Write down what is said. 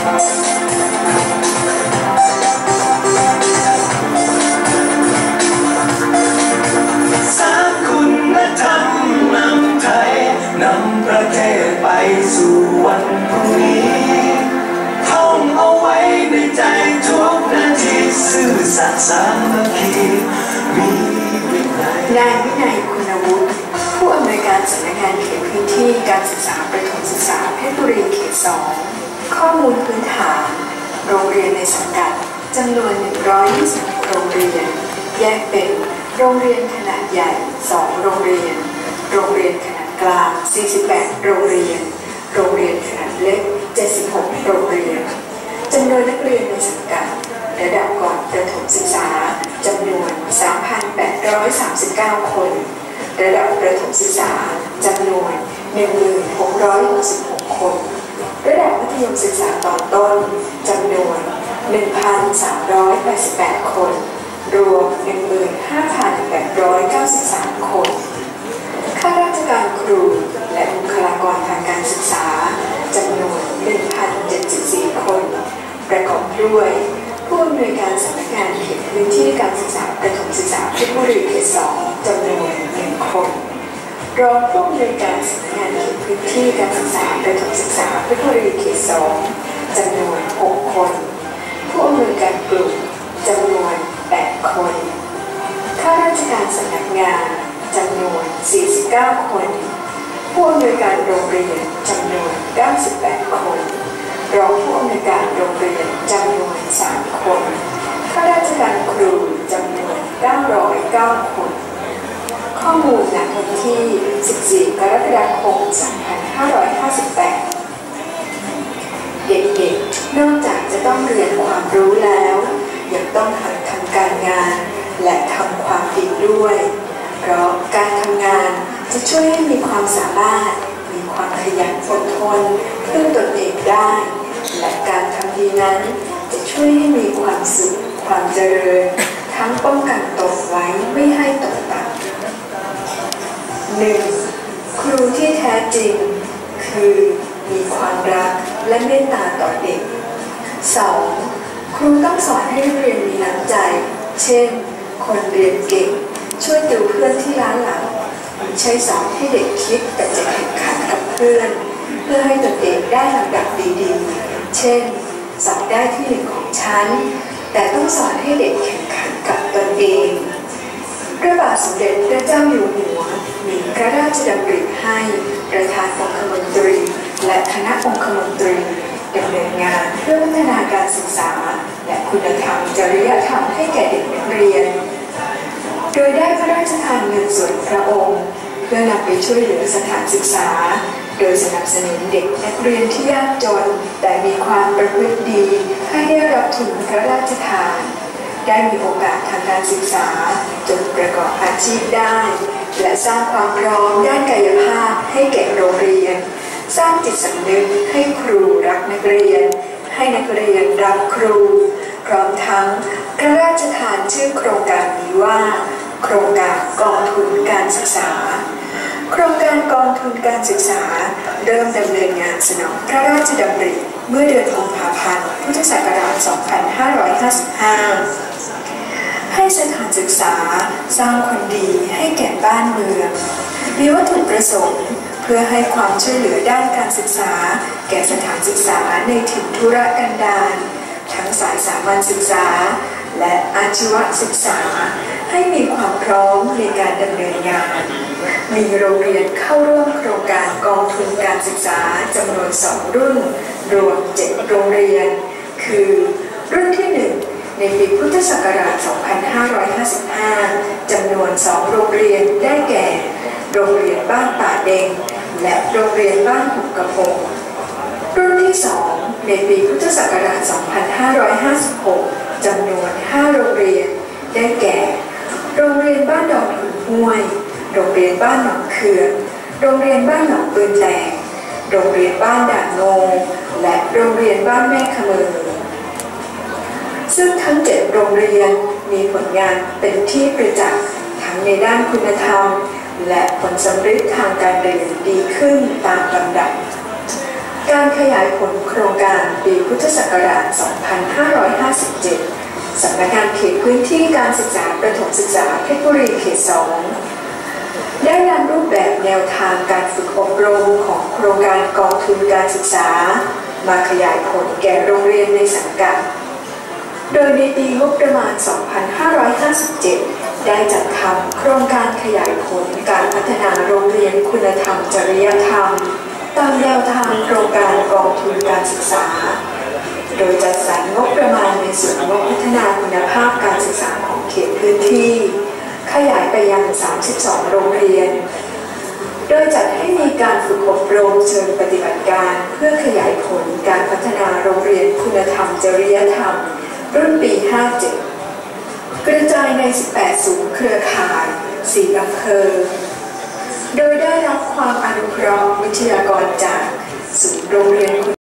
สร้างคุณธรรมนำไทยนำประเทศไปสู่วันพรุ่งนี้ท่องเอาไว้ในใจทุกนาทีซื่อสัตย์สามัคคีมีวินัยนายวินัยคุณวุฒิผู้อำนวยการสำนักงานเขตพื้นที่การศึกษาประถมศึกษาเพชรบุรีเขต 2ข้อมูลพื้นฐานโรงเรียนในสังกัดจำนวน120โรงเรียนแยกเป็นโรงเรียนขนาดใหญ่2โรงเรียนโรงเรียนขนาดกลาง48โรงเรียนโรงเรียนขนาดเล็ก76โรงเรียนจำนวนนักเรียนในสังกัดระดับก่อนประถมศึกษาจำนวน 3,839 คนระดับประถมศึกษาจำนวน 1,666 คนระดับมัธยมศึกษาตอนต้นจำนวน 1,388 คนรวม 15,893 คนข้าราชการครูและบุคลากรทางการศึกษาจำนวน 1,074 คนประกอบด้วยผู้อำนวยการสำนักงานเขตพื้นที่การศึกษาประถมศึกษาเพชรบุรีเขต 2จำนวน1คนรองผู้อำนวยการสำนักงานเขตพื้นที่การศึกษาประถมศึกษาเพชรบุรีเขต 2จำนวน6คนผู้อำนวยการกลุ่มจำนวน8คนข้าราชการสำนักงานจำนวน49คนผู้อำนวยการโรงเรียนจำนวน98คนรองผู้อำนวยการโรงเรียนจำนวน3คนข้าราชการครูจำนวน909คนข้อมูลณวันที่14กรกฎาคม2558เด็กๆนอกจากจะต้องเรียนความรู้แล้วยังต้องหัดทำการงานและทำความดีด้วยเพราะการทำงานจะช่วยให้มีความสามารถมีความขยันอดทนพึ่งตนเองได้และการทำดีนั้นจะช่วยให้มีความสุขความเจริญทั้งป้องกันตนไว้ไม่ให้ตกต่ำ 1. ครูที่แท้จริงคือมีความรักและเมตตาต่อเด็ก 2. ครูต้องสอนให้นักเรียนมีน้ำใจเช่นคนเรียนเก่งช่วยติวเพื่อนที่ล้าหลังไม่ใช่สอนให้เด็กคิดแต่จะแข่งขันกับเพื่อนเพื่อให้ตนเองได้ลำดับดีๆเช่นสอบได้ที่1ของชั้นแต่ต้องสอนให้เด็กแข่งขันกับตนเองพระบาทสมเด็จพระเจ้าอยู่หัวมีพระราชดำริให้ประธานองคมนตรีและคณะองคมนตรีดำเนินงานเพื่อพัฒนาการศึกษาและคุณธรรมจริยธรรมให้แก่เด็กนักเรียนโดยได้พระราชทานเงินส่วนพระองค์เพื่อนำไปช่วยเหลือสถานศึกษาโดยสนับสนุนเด็กนักเรียนที่ยากจนแต่มีความประพฤติดีให้ได้รับทุนพระราชทานได้มีโอกาสทางการศึกษาจนประกอบอาชีพได้และสร้างความพร้อมด้านกายภาพให้แก่โรงเรียนสร้างจิตสำนึกให้ครูรักนักเรียนให้นักเรียนรักครูพร้อมทั้งพระราชทานชื่อโครงการนี้ว่าโครงการกองทุนการศึกษาโครงการกองทุนการศึกษาเริ่มดำเนินงานสนองพระราชดำริเมื่อเดือนกุมภาพันธ์พุทธศักราช 2555 ให้สถานศึกษาสร้างคนดีให้แก่บ้านเมืองมีวัตถุประสงค์เพื่อให้ความช่วยเหลือด้านการศึกษาแก่สถานศึกษาในถิ่นทุรกันดารทั้งสายสามัญศึกษาและอาชีวศึกษาให้มีความพร้อมในการดำเนินงานมีโรงเรียนเข้าร่วมโครงการกองทุนการศึกษาจำนวน2รุ่นรวม7โรงเรียนคือรุ่นที่1ในปีพุทธศักราช 2555 จำนวน2โรงเรียนได้แก่โรงเรียนบ้านป่าเด็งและโรงเรียนบ้านหุบกระพงรุ่นที่2ในปีพุทธศักราช 2556 จำนวน5โรงเรียนได้แก่โรงเรียนบ้านดอนขุนห้วยโรงเรียนบ้านหนองเขื่อนโรงเรียนบ้านหนองปืนแตกโรงเรียนบ้านด่านโงและโรงเรียนบ้านแม่ขมือซึ่งทั้ง7โรงเรียนมีผลงานเป็นที่ประจักษ์ทั้งในด้านคุณธรรมและผลสำเร็จทางการเรียนดีขึ้นตามลำดับการขยายผลโครงการปีพุทธศักราช 2557 สำนักงานเขตพื้นที่การศึกษาประถมศึกษาเพชรบุรีเขต 2 ได้นำรูปแบบแนวทางการฝึกอบรมของโครงการกองทุนการศึกษามาขยายผลแก่โรงเรียนในสังกัดโดยในปีงบประมาณ 2557 ได้จัดทำโครงการขยายผลการพัฒนาโรงเรียนคุณธรรมจริยธรรมตามแนวทางโครงการกองทุนการศึกษาโดยจัดสรรงบประมาณในส่วนงบพัฒนาคุณภาพการศึกษาของเขตพื้นที่ขยายไปยัง 32 โรงเรียนโดยจัดให้มีการฝึกอบรมเชิงปฏิบัติการเพื่อขยายผลการพัฒนาโรงเรียนคุณธรรมจริยธรรมรุ่นปี 57 กระจายใน 18 ศูนย์เครือข่าย 4 อำเภอโดยได้รับความอนุเคราะห์วิทยากรจากศูนย์โรงเรียน